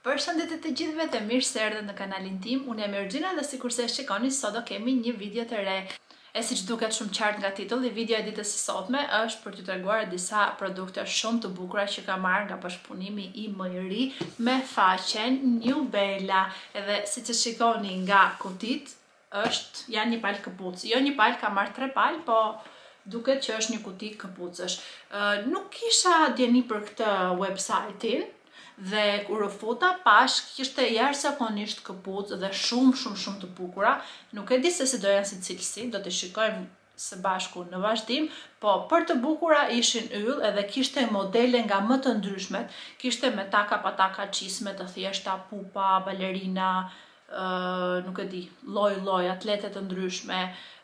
Përshëndetje të gjithëve dhe mirë se erdhët në kanalin tim. Unë jam Ergjina dhe sikurse e shikoni, sot do kemi një video të re. E siç duket shumë qartë nga titulli, video e ditës së sotme është për t'ju treguar disa produkte shumë të bukura që kam marrë nga bashkëpunimi i më i ri me faqen New Bella. Edhe siç e shikoni nga kutit, janë një palë këpucë. Jo një palë, kam marrë 3 palë, po duket që është një kuti këpucësh. Nuk kisha djeni për këtë website-in, dhe kur u futa pash kishte jashtëzakonisht këpucë dhe shumë të bukura. Nuk e di se si do janë si cilësi, do të shikojmë së bashku në vazhdim, po për të bukura ishin yll edhe kishte modele nga më të ndryshmet. Kishte me taka pataka qisme të thjeshta, pupa, balerina, nuk e di, lloj atlete të ndryshme,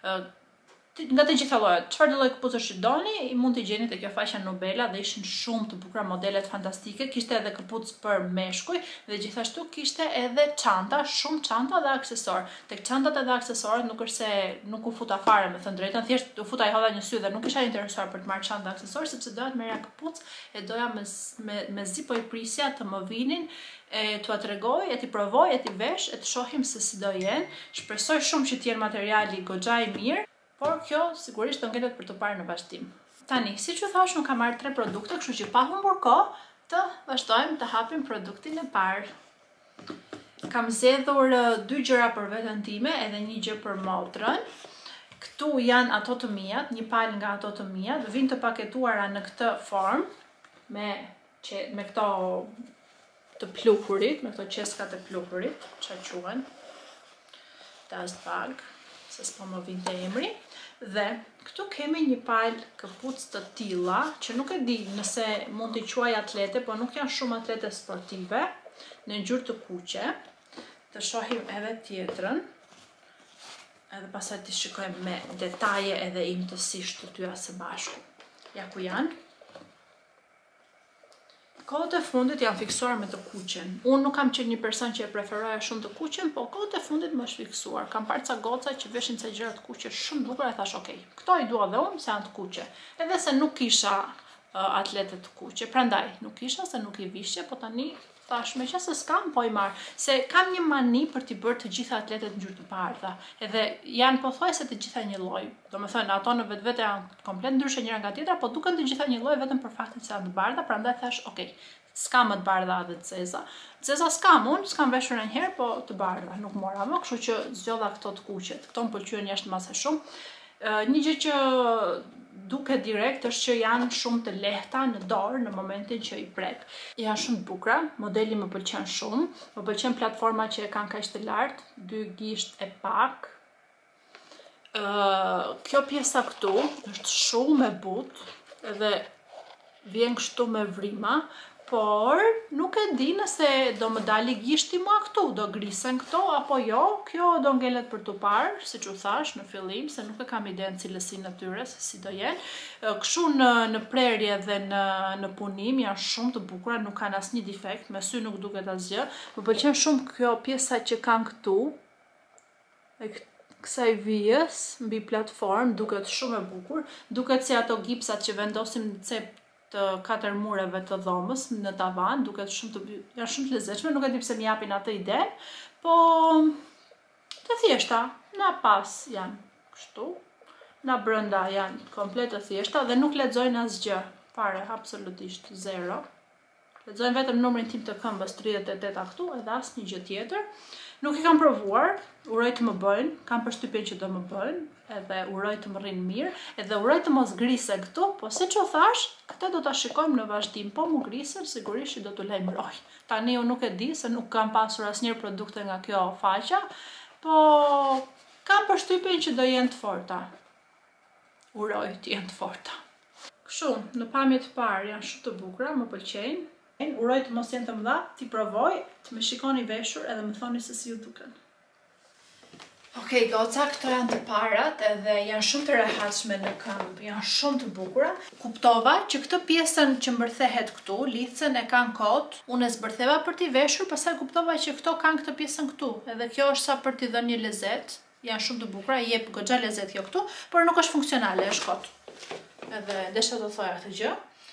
nga të gjitha llojet. Çfarë lloj këpucësh që doni, mund t'i gjeni te kjo faqja New Bella dhe ishin shumë të bukura, modelet fantastike. Kishte edhe këpucë për meshkuj dhe gjithashtu kishte edhe çanta, shumë çanta dhe aksesor. Tek çantat edhe aksesorët nuk është se nuk u futa fare, me thënë drejtën, thjesht u futa i hodha një sy dhe nuk isha interesuar për të marrë çantë aksesor, sepse doja të merrja këpucë e doja me zi po i prisja të më vinin, t'ua tregoj, e t'i provoj, e t'i vesh, e të shohim se si do jenë. Shpresoj shumë që t'jenë materiali goxha i mirë. Por kjo sigurisht do ngelet për të parë në vazhdim. Tani, siç u thash, nuk kam marrë 3 produkte, kështu që pa humbur kohë, të vazhdojmë të hapim produktin e parë. Kam zgjedhur 2 gjëra për veten time edhe një gjë për motrën. Këtu janë ato të mia, një palë nga ato të mia, do vinë të paketuara në këtë formë me këto të pluhurit, me këto qeska të pluhurit, çfarë quhen? Dust bag, se s'po më vinte emri. Dhe këtu kemi një palë këpucë të tilla, që nuk e di nëse mund t'i quaj atlete, po nuk janë shumë atlete sportive, në ngjyrë të kuqe. Të shohim edhe tjetrën, edhe pastaj t'i shikojmë me detaje edhe imtësisht të tyra së bashku. Ja ku janë. Kohët e fundit janë fiksuar me të kuqen. Unë nuk kam qenë një person që e preferoja shumë të kuqen, po kohët e fundit më është fiksuar. Kam parë ca goca që veshin ca gjëra të kuqe shumë bukura e thash, okay, këto i dua dhe unë se janë të kuqe. Edhe se nuk kisha atlete të kuqe, prandaj nuk kisha se nuk i vishje, po tani thash meqense s'kam, po i marr. Se kam një mani për t'i bërë të gjitha atletet ngjyrë të bardha. Edhe janë pothuajse të gjitha një lloj. Domethënë ato në vetvete janë komplet ndryshe njëra nga tjetra, po duken të gjitha një lloj vetëm për faktin se janë të bardha, prandaj thash, okay, s'kam më të bardha dhe të zeza. Zeza s'kam unë, s'kam veshur ndonjëherë, po të bardha nuk mora më, kështu që zgjodha këto të kuqet. Këto më pëlqyen jashtë mase shumë. Një gjë që duket direkt është që janë shumë të lehta në dorë në momentin që i prek. Janë shumë të bukura, modeli më pëlqen shumë, më pëlqen platforma që e kanë kaq të lartë, 2 gisht e pak. Kjo pjesa këtu është shumë e butë, edhe vjen kështu me vrima, por nuk e di nëse do më dali gishti mua këtu, do grisen këto apo jo. Kjo do ngelet për të parë, siç u thash në fillim, se nuk e kam idenë cilësinë e tyre se si do jenë. Kështu në prerje dhe në punim janë shumë të bukura, nuk kanë asnjë defekt, me sy nuk duket asgjë. Më pëlqen shumë kjo pjesa që kanë këtu, e kësaj vijës mbi platformë, duket shumë e bukur. Duket si ato gipsat që vendosim në cep të 4 mureve të dhomës në tavan, duket janë shumë të lezetshme, nuk e di pse më japin atë ide, po të thjeshta, na pas janë kështu, na brenda janë komplet të thjeshta dhe nuk lexojnë asgjë, fare, absolutisht zero. Lexojnë vetëm numrin tim të këmbës 38 këtu edhe asnjë gjë tjetër. Nuk i kam provuar, uroj të më bëjnë, kam përshtypjen që do më bëjnë, edhe uroj të më rrinë mirë, edhe uroj të mos grisen këtu, po siç u thash, këtë do ta shikojmë në vazhdim, po mu grisen, sigurisht që do t'u lajmëroj. Tani unë nuk e di se nuk kam pasur asnjëherë produkte nga kjo faqja, po kam përshtypjen që do jenë të forta. Uroj të jenë të forta. Kështu, në pamje të parë janë shumë të bukura, më pëlqejnë. Uroj të mos jenë të mëdha, t'i provoj, të më shikoni veshur edhe më thoni se si ju duken. Okej, goca, këto janë të parat edhe janë shumë të rehatshme në këmbë, janë shumë të bukura. Kuptova që këtë pjesën që mbërthehet këtu, lidhsen e kanë kot, unë e zbërtheva për t'i veshur, pastaj kuptova që këto kanë këtë pjesën këtu, edhe kjo është sa për t'i dhënë një lezet. Janë shumë të bukura, jep goxha lezet kjo këtu, por nuk është funksionale, është kot. Edhe desha të thoja këtë gjë.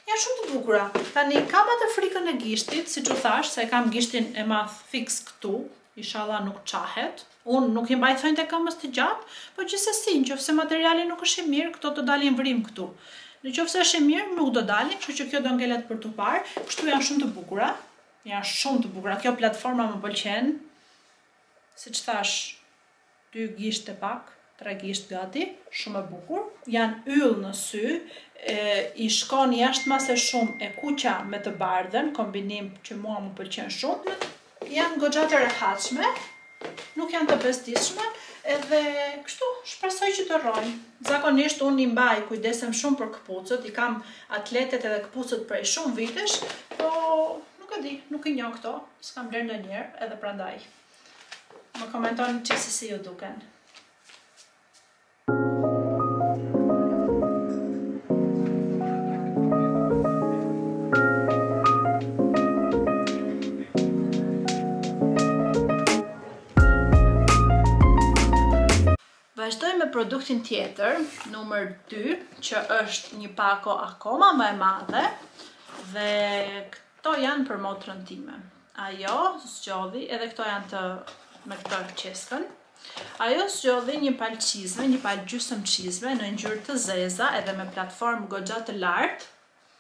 Janë shumë të bukura. Tani kam atë frikën e gishtit, siç u thash, se kam gishtin e madh fiks këtu, inshallah nuk qahet. Unë nuk i mbaj thonjtë e këmbës të gjatë, po gjithsesi, nëse materiali nuk është i mirë, këto do dalin vrim këtu. Nëse është i mirë, nuk do dalin, kështu që kjo do ngelet për tu parë. Kështu janë shumë të bukura. Janë shumë të bukura. Kjo platforma më pëlqen. Siç thash, 2 gisht e pak, 3 gisht gati, shumë e bukur. Janë yll në sy, i shkon jashtëmase shumë e kuqa me të bardhën, kombinim që mua më pëlqen shumë. Janë goxha të rehatshme, nuk janë të bezdishme, edhe kështu shpresoj që të rrojnë. Zakonisht unë i mbaj kujdesem shumë për këpucët, i kam atletet edhe këpucët prej shumë vitesh, po nuk e di, nuk i njoh këto, s'kam bler ndonjëherë, edhe prandaj. Më komentoni që si ju duken. Vazhdoj me produktin tjetër, numër 2, që është një pako akoma më e madhe, dhe këto janë për motrën time. Ajo zgjodhi, edhe këto janë me këtë qeskën. Ajo zgjodhi një palë çizme, një palë gjysmë çizme në ngjyrë të zeza edhe me platformë goxha të lartë,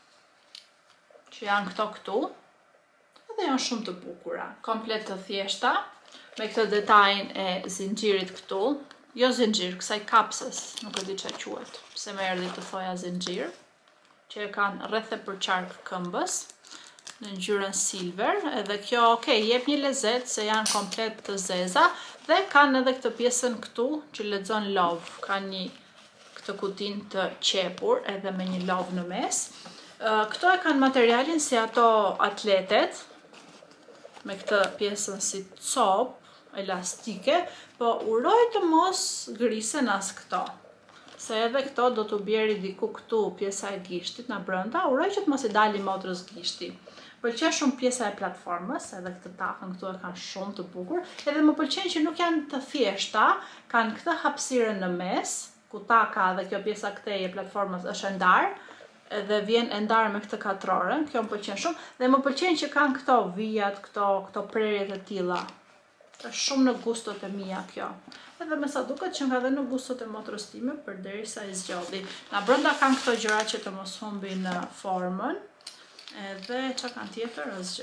që janë këto këtu, edhe janë shumë të bukura, komplet të thjeshta, me këtë detajin e zinxhirit këtu. Jo zinxhir, kësaj kapsës, nuk e di çfarë quhet, pse më erdhi të thoja zinxhir, që e kanë rreth e përqark këmbës, në ngjyrën silver, edhe kjo, jep një lezet se janë komplet të zeza, dhe kanë edhe këtë pjesën këtu që lexon love, kanë këtë kutin të qepur, edhe me një love në mes. Këto e kanë materialin si ato atletet, me këtë pjesën si copë, elastike, po uroj të mos grisen as këto. Se edhe këto do të bjeri diku këtu pjesa e gishtit në brënda, uroj që të mos i dali motrës gishti. Pëlqen shumë pjesa e platformës, edhe këtë takën këtu e kanë shumë të bukur, edhe më pëlqen që nuk janë të thjeshta, kanë këtë hapësirën në mes, ku taka dhe kjo pjesa këtej e platformës është e ndarë, edhe vjen e ndarë me këtë katrorën, kjo më pëlqen shumë, dhe më pëlqen që kanë këto vijat, këto prerjet e tilla. Është shumë në gustot e mia kjo. Edhe me sa duket që nga dhe në gustot e motrës time, përderisa i zgjodhi. Na brenda kanë këto gjëra që të mos humbin formën. Edhe çka kanë tjetër asgjë.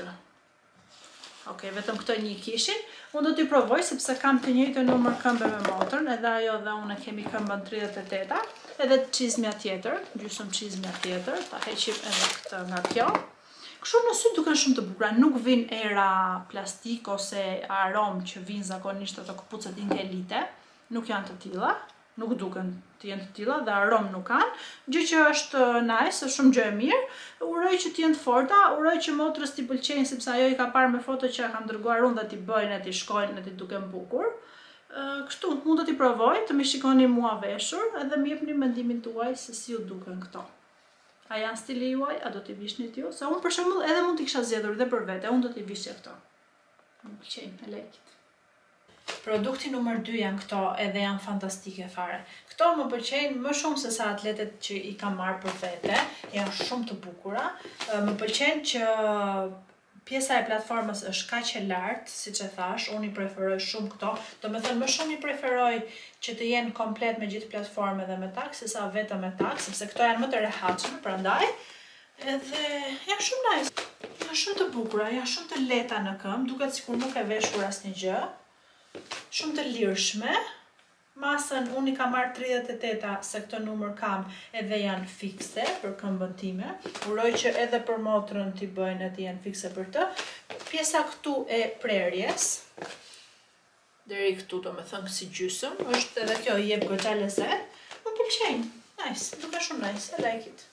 Vetëm këto një kishin. Unë do t'i provoj sepse kam të njëjtën numër këmbe me motrën, edhe ajo dhe unë kemi këmbën 38, edhe çizmja tjetër, gjysmë çizmja tjetër, ta heqim edhe këtë nga kjo. Kështu në sy duken shumë të bukura, nuk vin era plastik ose aromë që vinë zakonisht ato këpucët ingelite, nuk janë të tilla, nuk duken të jenë të tilla dhe aromë nuk kanë, gjë që është nice, është shumë gjë e mirë. Uroj që të jenë të forta, uroj që motrës t'i pëlqejnë sepse ajo i ka parë me foto që kam dërguar unë dhe t'i bëjnë, t'i shkojnë, t'i duken bukur. Kështu, unë do t'i provoj, të më shikoni mua veshur, edhe më jepni mendimin tuaj se si ju duken këto. A janë stili juaj, a do t'i vishnit ju? Se unë për shembull edhe mund t'i kisha zgjedhur dhe për vete, unë do t'i vishja këto. Më pëlqejnë, e lekit. Produkti numër 2 janë këto, edhe janë fantastike fare. Këto më pëlqejnë më shumë se sa atletet që i kam marrë për vete, janë shumë të bukura. Më pëlqen që pjesa e platformës është kaq e lartë, siç e thash, unë i preferoj shumë këto. Domethënë më shumë i preferoj që të jenë komplet me gjithë platformë dhe me tak, sesa vetëm me tak, sepse këto janë më të rehatshme, prandaj. Edhe janë shumë nice. Janë shumë të bukura, janë shumë të lehta në këmbë, duket sikur nuk e veshur asnjë gjë. Shumë të lirshme. Masën unë i kam marrë 38, se këtë numër kam edhe janë fikse për këmbën time. Uroj që edhe për motrën t'i bëjnë edhe janë fikse për të. Pjesa këtu e prerjes, deri këtu do me thënë si gjysëm, është edhe kjo i jep goxha lezet. Më pëlqejnë, nice, duke shumë nice, I like it.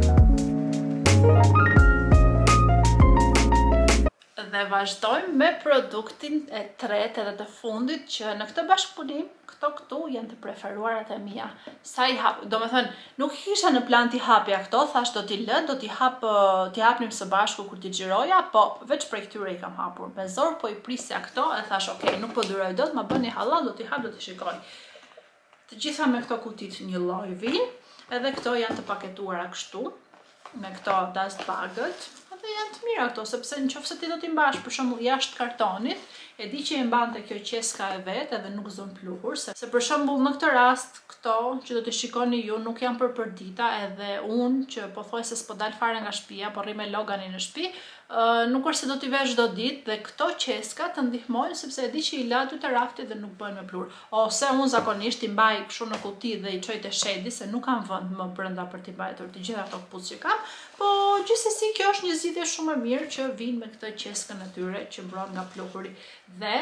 Dhe vazhdojmë me produktin e tretë edhe të fundit që në këtë bashkëpunim, këtu janë të preferuarat e mia. Sa i hap, do me thënë, nuk kisha në plan t'i hapja këto, thash do t'i lë, do t'i hapnim së bashku kur t'i xhiroja, po veç prej këtyre i kam hapur. Me zor po i prisja këto e thash, ok, nuk po duroj dot, ma bëni halal, do t'i hap, do t'i shikoj. Të gjitha me këto kutit një lloj vijnë, edhe këto janë të paketuara kështu, me këto dust bagët. Dhe janë të mira këto, sepse nëse ti do t'i mbash për shembull jashtë kartonit, e di që e mbante kjo qeska e vet edhe nuk zon pluhur, se për shembull në këtë rast këto që do t'i shikoni ju nuk janë për përdita, edhe unë që pothuajse s'po dal fare nga shtëpia, po rri me Logani në shtëpi, nuk është se do t'i vesh çdo ditë dhe këto qeska të ndihmojnë sepse e di që i la dy të raftit dhe nuk bëhen me pluhur. Ose unë zakonisht i mbaj kështu në kuti dhe i çoj te shedi se nuk kam vend më brenda për t'i mbajtur të gjitha ato kputucë që kam, po gjithsesi kjo është një zgjidhje shumë e mirë që vijnë me këtë qeskën e tyre që mbron nga pluhuri. Dhe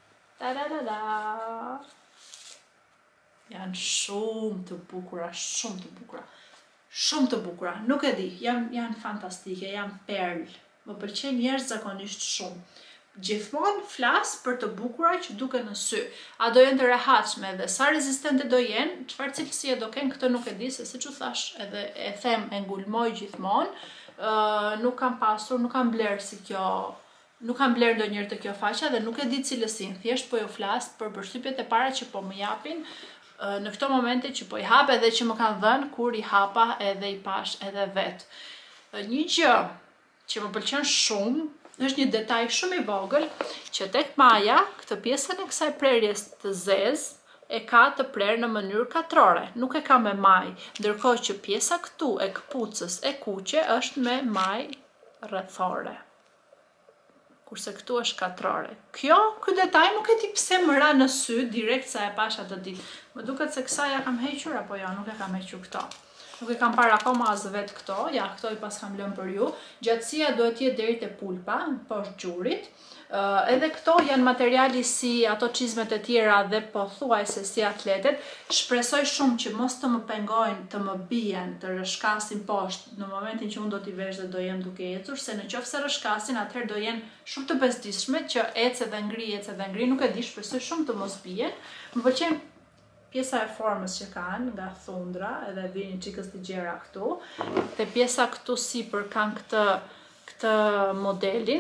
janë shumë të bukura, shumë të bukura. Shumë të bukura, nuk e di, janë fantastike, janë perl. Më pëlqen jashtëzakonisht shumë. Gjithmonë flas për të bukura që duken në sy. A do jenë të rehatshme dhe sa rezistente do jenë, çfarë cilësie do kenë, këtë nuk e di, se siç u thash, edhe e them, e ngulmoj gjithmonë, nuk kam pasur, nuk kam bler si kjo. Nuk kam bler ndonjëherë të kjo faqja dhe nuk e di cilësinë, thjesht po ju flas për përshtypjet e para që po më japin në këto momente që po i hap edhe që më kanë dhënë kur i hapa edhe i pash edhe vet. Një gjë që më pëlqen shumë është një detaj shumë i vogël që tek maja këtë pjesën e kësaj prerjes të zezë e ka të prerë në mënyrë katrore, nuk e ka me maj, ndërkohë që pjesa këtu e këpucës e kuqe është me maj rrethore. Kurse këtu është katrore. Ky detaj nuk e di pse më ra në sy direkt sa e pash atë ditë. Më duket se kësaj ja kam hequr apo jo, nuk e kam hequr këto. Nuk e kam parë akoma as vet këto, ja këto i pas kam lënë për ju. Gjatësia duhet jetë deri te pulpa, poshtë gjurit. Edhe këto janë materiali si ato çizmet e tjera dhe pothuajse si atletet. Shpresoj shumë që mos të më pengojnë, të më bien, të rrëshkasin poshtë në momentin që unë do t'i vesh dhe do jem duke ecur, se nëse rrëshkasin, atëherë do jenë shumë të bezdishme që ecë dhe ngri, nuk e di, shpresoj shumë të mos bien. Më pëlqen pjesa e formës që kanë nga thundra, edhe vini çikës të gjera këtu. Te pjesa këtu sipër kanë këtë modelin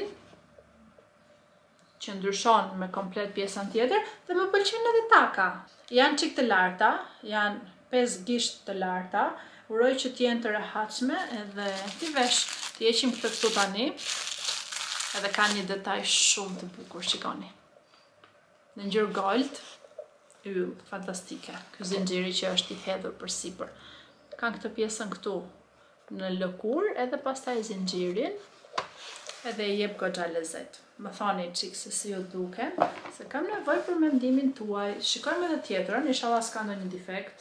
që ndryshon me komplet pjesën tjetër dhe më pëlqen edhe taka. Janë çik të larta, janë 5 gisht të larta. Uroj që t'jenë të rehatshme edhe t'i vesh. T'i heqim këtë këtu tani. Edhe kanë një detaj shumë të bukur, shikoni. Në ngjyrë gold, fantastike. Ky zinxhiri që është i hedhur përsipër. Kanë këtë pjesën këtu në lëkurë edhe pastaj zinxhirin edhe i jep goxha lezet. Më thoni çik se si ju duken, se kam nevojë për mendimin tuaj. Shikojmë edhe tjetrën, inshallah s'ka ndonjë defekt.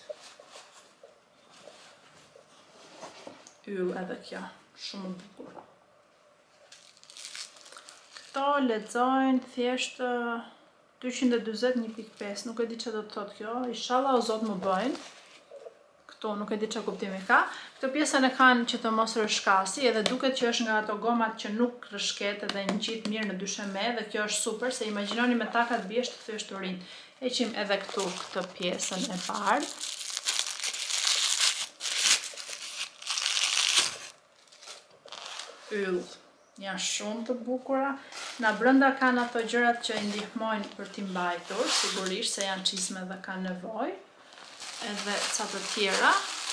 Edhe kjo, shumë e bukur. Këto lexojnë thjesht 241.5, nuk e di çfarë do të thotë kjo, inshallah o Zot më bëjnë. Nuk e di çfarë kuptimi ka. Këtë pjesën e kanë që të mos rrëshkasi, edhe duket që është nga ato gomat që nuk rrëshket dhe ngjit mirë në dysheme dhe kjo është super, se imagjinoni me taka të bjesht të thjeshturinë. Heqim edhe këtu këtë pjesën e parë. Janë shumë të bukura. Na brenda kanë ato gjërat që i ndihmojnë për t'i mbajtur, sigurisht se janë çizme dhe kanë nevojë. Edhe ca të tjera.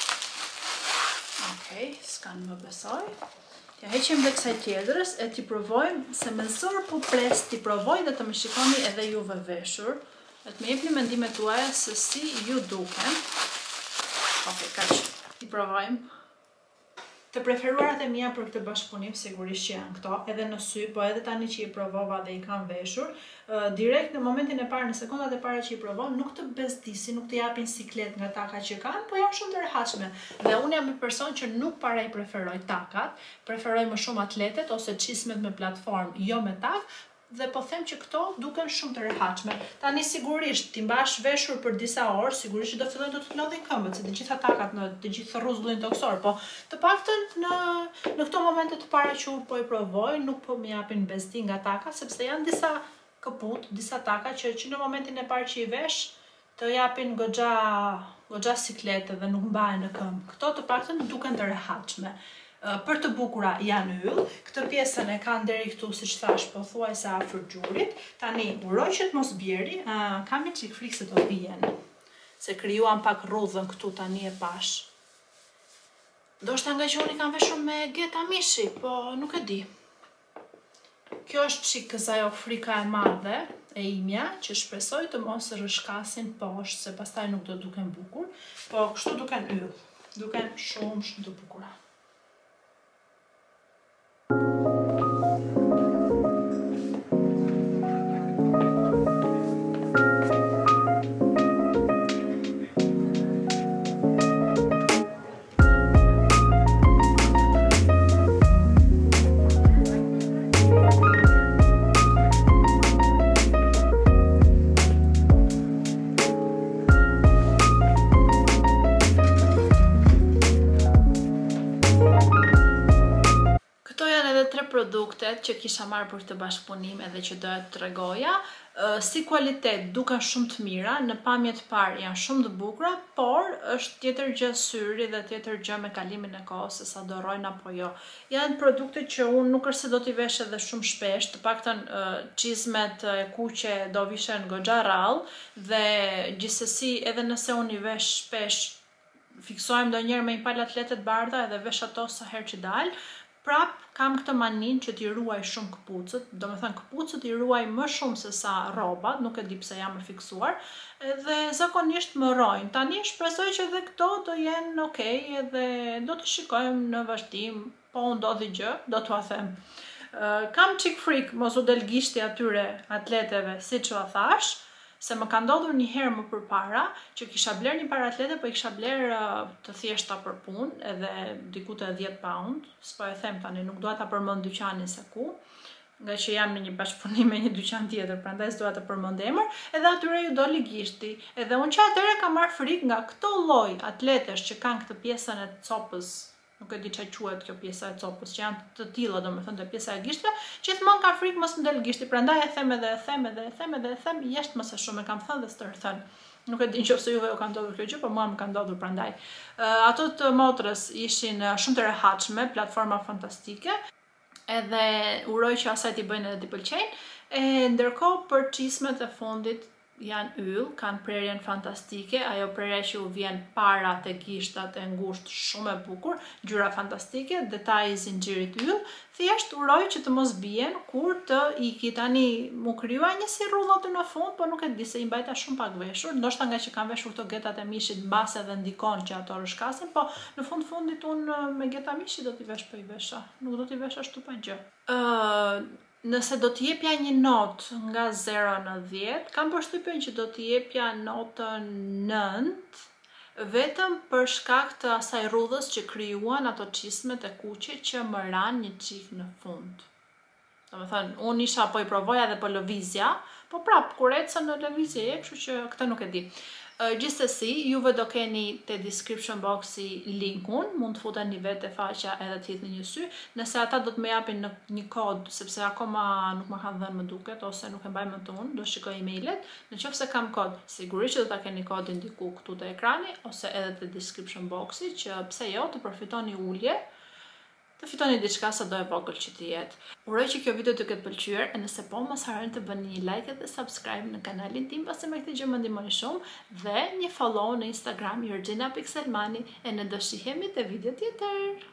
Okej, s'kanë më besoj. Ja heqim dhe kësaj tjetrës e t'i provojmë, se me zor po pres t'i provoj dhe të më shikoni edhe juve veshur. Dhe të më jepni mendimet tuaja se si ju duken. Okej, kaq. T'i provojmë. Të preferuarat e mia për këtë bashkëpunim sigurisht që janë këto, edhe në sy, po edhe tani që i provova dhe i kam veshur, direkt në momentin e parë, në sekondat e para që i provon, nuk të bezdisin, nuk të japin siklet nga taka që kanë, po janë shumë të rehatshme. Dhe unë jam një person që nuk para i preferoj takat, preferoj më shumë atletet ose çizmet me platformë, jo me tak. Dhe po them që këto duken shumë të rehatshme. Tani sigurisht t'i mbash veshur për disa orë, sigurisht që do fillojnë të të lodhin këmbët, se të gjitha takat në të gjithë rruzgullin toksor, po të paktën në këto momente të para që po i provoj, nuk po më japin bezdi nga taka, sepse janë disa këput, disa taka që në momentin e parë që i vesh, të japin goxha siklete dhe nuk mbahen në këmbë. Këto të paktën duken të rehatshme. Për të bukura janë yll, këtë pjesën e kanë deri këtu, siç thash, pothuajse afër gjurit. Tani uroj që të mos bjeri, kam një çik frikë se do bien. Se krijuam pak rrudhën këtu tani e pash. Ndoshta nga që unë i kam veshur me geta mishi, po nuk e di. Kjo është çikës ajo frika e madhe e imja, që shpresoj të mos rrëshkasin poshtë, se pastaj nuk do duken bukur, po kështu duken yll. Duken shumë të bukura. Produktet që kisha marrë për këtë bashkëpunim edhe që doja të tregoja, si kualitet duken shumë të mira, në pamje të parë janë shumë të bukura, por është tjetër gjë syri dhe tjetër gjë me kalimin e kohës se sa do rrojnë apo jo. Janë produkte që unë nuk është se do t'i vesh edhe shumë shpesh, të paktën çizmet e kuqe do vishen goxha rrallë dhe gjithsesi edhe nëse unë i vesh shpesh, fiksohem ndonjëherë me një palë atlete të bardha edhe vesh ato sa herë që dal. Prap, kam këtë manin që t'i ruaj shumë këpucët, do me thënë këpucët i ruaj më shumë se sa robat, nuk e di pse jam e fiksuar, dhe zakonisht më rojnë. Tani shpresoj që edhe këto do jenë okej, edhe do të shikojmë në vazhdim, po ndodhi gjë, do t'ua them. Kam çik frikë mos u del gishti atyre atleteve, siç u thash, se më ka ndodhur një herë më përpara që kisha bler një par atlete, po i kisha bler të thjeshta për punë, edhe diku te 10 pound, s'po e them tani, nuk dua ta përmend dyqanin se ku, nga që jam në një bashkëpunim me një dyqan tjetër, prandaj s'dua ta përmend emër, edhe atyre ju doli gishti. Edhe unë që atëherë kam marrë frikë nga këto lloj atletesh që kanë këtë pjesën e copës, nuk e di çfarë quhet kjo pjesa e copës, që janë të tilla, domethënë te pjesa e gishtve, gjithmonë ka frikë mos ndel gishti, prandaj e them, jeshtë më së shumë e kam thënë dhe stërthën. Nuk e di nëse juve u ka ndodhur kjo gjë, por mua më ka ndodhur prandaj. Ato të motrës ishin shumë të rehatshme, platforma fantastike, edhe uroj që asaj t'i bëjnë edhe t'i pëlqejnë. Ndërkohë për çizmet e fundit janë yll, kanë prerjen fantastike, ajo prerja që u vjen para te gishtat e ngushtë shumë e bukur, ngjyra fantastike, detaji i zinxhirit yll, thjesht uroj që të mos bien kur të iki. Tani mu krijua një si rrudhë në fund, po nuk e di se i mbajta shumë pak veshur, ndoshta nga që kam veshur këto getat e mishit mbas edhe ndikon që ato rrëshkasin, po në fundit unë me geta mishi do t'i vesh po i vesha, nuk do t'i vesh ashtu pa gjë. Nëse do t'i jepja një notë nga 0 në 10, kam përshtypjen që do t'i jepja notën 9, vetëm për shkak të asaj rrudhës që krijuan ato çizmet e kuqe që më ran një çik në fund. Domethënë, unë isha po i provoja dhe po lëvizja, po prap kur ecën në lëvizje, kështu që këtë nuk e di. Gjithsesi, juve do keni te description boxi linkun, mund të futeni vetë e faqja edhe të hidhni një sy, nëse ata do të më japin një kod, sepse akoma nuk më kanë dhënë më duket, ose nuk e mbaj më të unë, do shikoj emailet, nëse kam kod, sigurisht që do ta keni kodin diku këtu te ekrani, ose edhe te description boxi, që pse jo, të përfitoni ulje, të fitoni diçka sa do e vogël që të jetë. Uroj që kjo video të ketë pëlqyer, e nëse po, mos harroni të bëni një like dhe subscribe në kanalin tim, pasi me këtë gjë më ndihmoni shumë, dhe një follow në Instagram Jorgjina Pikselmani, e ne do shihemi te video tjetër.